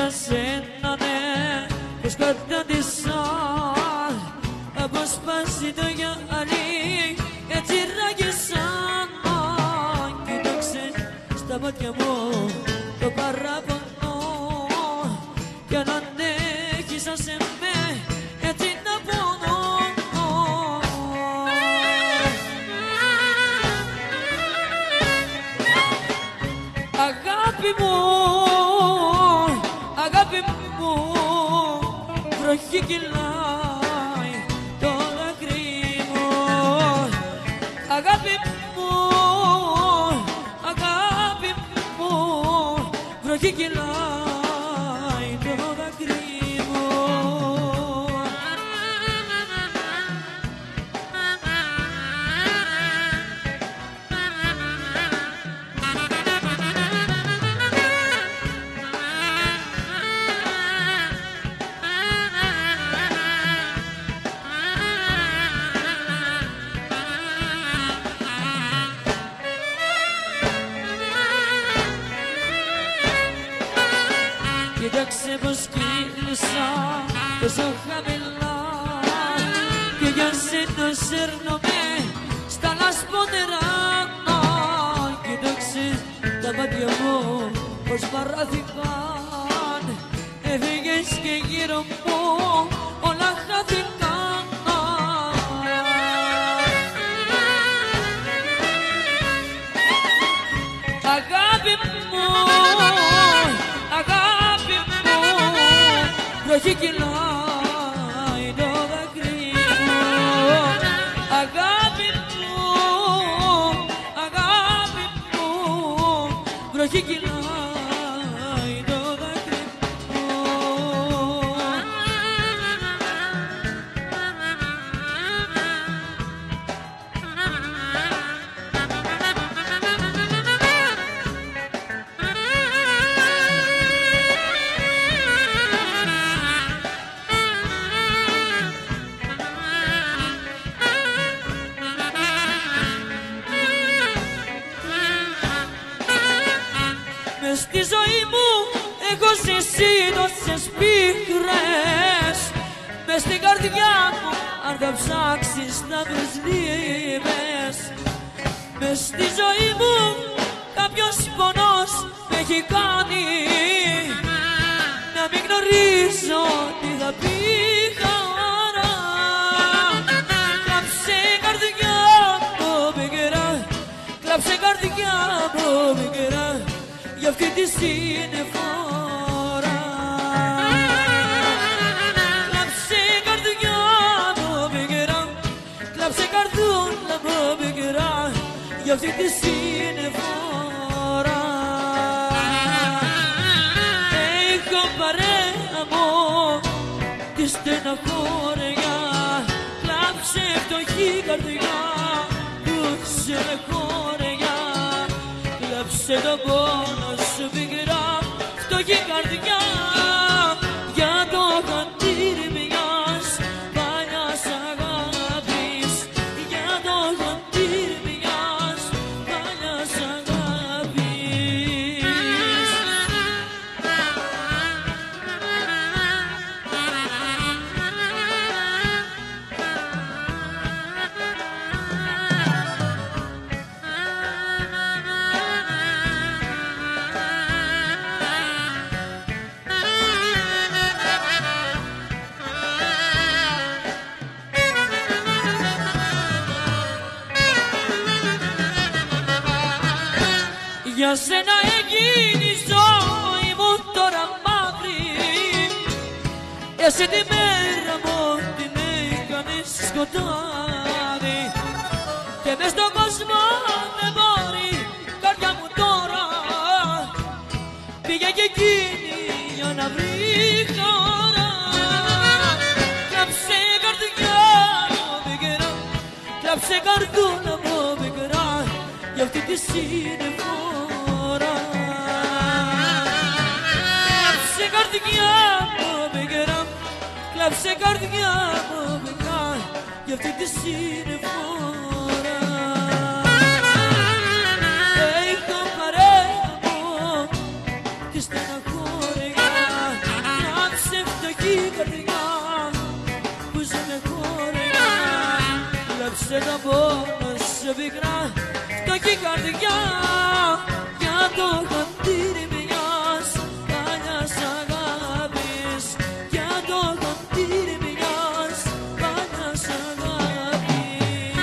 για σένα ναι, πως κατάντησα, αποσπάσει το γυαλί, έτσι ράγισα. Κοίταξε στα μάτια μου το παράπονο, κι αν αντέχεις άσε με, έτσι να πονώ. Αγάπη μου, αγάπη μου, βροχή κυλάει το δάκρυ μου. Αγάπη μου, αγάπη μου, βροχή κυλάει το δάκρυ μου. Κοίταξε πως κύλησα τόσο χαμηλά, και για σένα σέρνομαι στα λασπονερά. Κοίταξε τα μάτια μου πως παράθηκαν, έφυγες και γύρω μου όλα χάθηκαν. Αγάπη μου, αγάπη μου, βροχή κυλάει το δάκρυ μου. Αγάπη μου, αγάπη μου, βροχή κυλάει το δάκρυ μου. Μες στη ζωή μου έχω ζήσει τόσες πίκρες, μες στην καρδιά μου αν τα ψάξεις να βρεις λύπες. Μες στη ζωή μου κάποιος πονός με έχει κάνει να μην γνωρίζω τι θα πει χαρά. Κλάψε καρδιά μου πικρά, κλάψε καρδιά μου πικρά, για αυτή τη συνεφορά. Κλάψε καρδιά μου πικρά, κλάψε καρδούλα μου πικρά, για αυτή τη συνεφορά. Έχω παρέα μου τη στεναχώρια, κλάψε φτωχή καρδιά που σε χώρια. Κλάψε τον πόνο σου πικρά, φτωχή καρδιά, για το χαντήρι μιας παλιάς αγάπης, για το χαντήρι μιας παλιάς αγάπης. Για σένα έγινε η ζωή μου τώρα μαύρη, εσύ τη μέρα μου την έκανες σκοτάδι, και μες στον κόσμο δεν μπορεί η καρδιά μου τώρα, πήγε και εκείνη για να βρει χαρά. Κλάψε καρδιά μου πικρά, κλάψε καρδούλα μου πικρά, για αυτή τη συνεφορά. Κλάψε καρδιά μου πικρά, κλάψε καρδιά μου πικρά, για αυτή τη συνεφορά. Έχω παρέα μου τη στεναχώρια, Άσε το πόνο σε πικρά φτωχή καρδιά για το χαντήρι μιας παλιάς αγάπης, για το χαντήρι μιας παλιάς αγάπης.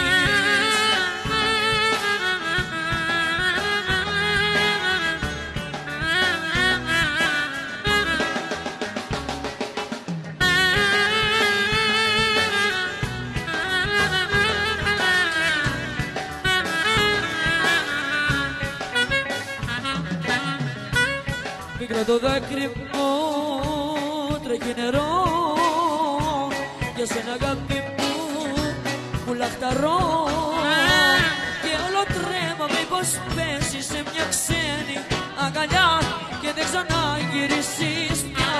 Πίκρα το δάκρυ μου, τρέχει νερό για σένα αγάπη μου λαχταρώ και όλο τρέμω μήπως πέσεις σε μια ξένη αγκαλιά και δεν ξαναγυρίσεις πια.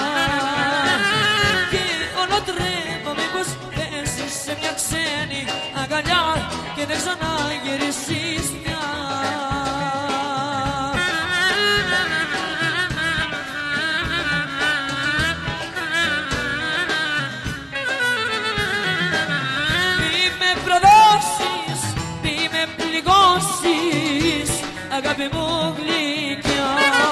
Και όλο τρέμω μήπως πέσεις σε μια ξένη αγκαλιά και δεν ξαναγυρίσεις πια. Αγάπη μου γλυκιά,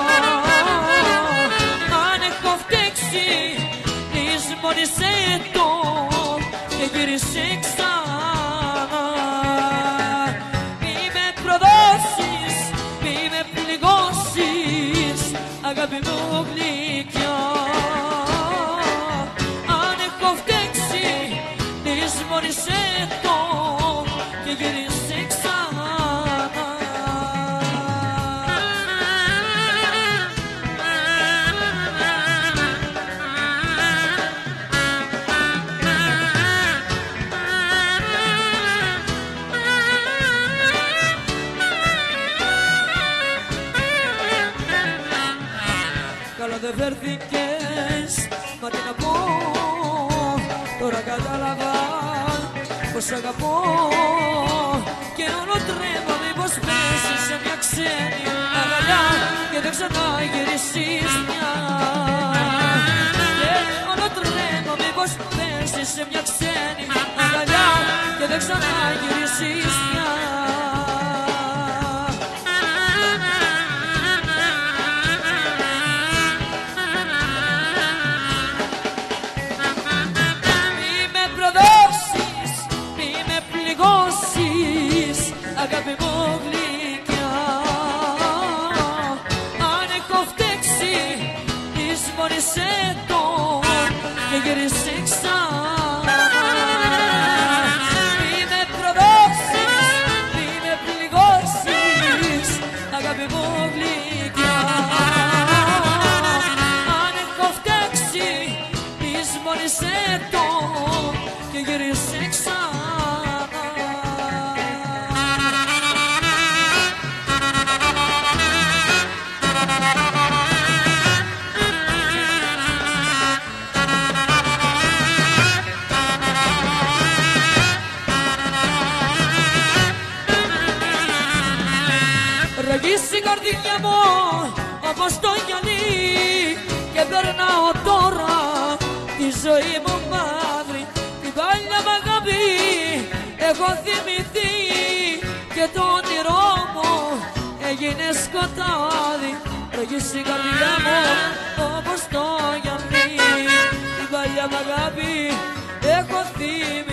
αν έχω φταίξει λησμόνησέ το και γύρισε ξανά. Μη με προδώσεις, μη με πληγώσεις, αγάπη μου γλυκιά, αν έχω φταίξει λησμόνησέ το και γύρισε ξανά. Καλά δεν φέρθηκες, μα τι να πω, τώρα κατάλαβα πως αγαπώ και όλο τρέμω μήπως πέσεις σε μια ξένη αγκαλιά και δεν ξαναγυρίσεις πια. Και όλο τρέμω μήπως πέσεις σε μια ξένη αγκαλιά και δεν ξαναγυρίσεις πια. Αγάπη μου γλυκιά, αν έχω φταίξει λησμόνησέ το και γύρισε ξανά. Μη με προδώσεις, μη με πληγώσεις, αγάπη μου γλυκιά, αν έχω φταίξει λησμόνησέ το και γύρισε ξανά. Ραγίσει η καρδιά μου όπως το γυαλί και περνάω τώρα τη ζωή μου μαύρη. Την παλιά μ' αγάπη έχω θυμηθεί και το όνειρό μου έγινε σκοτάδι. Ραγίσει η καρδιά μου όπως το γυαλί, την παλιά μ' αγάπη έχω θυμηθεί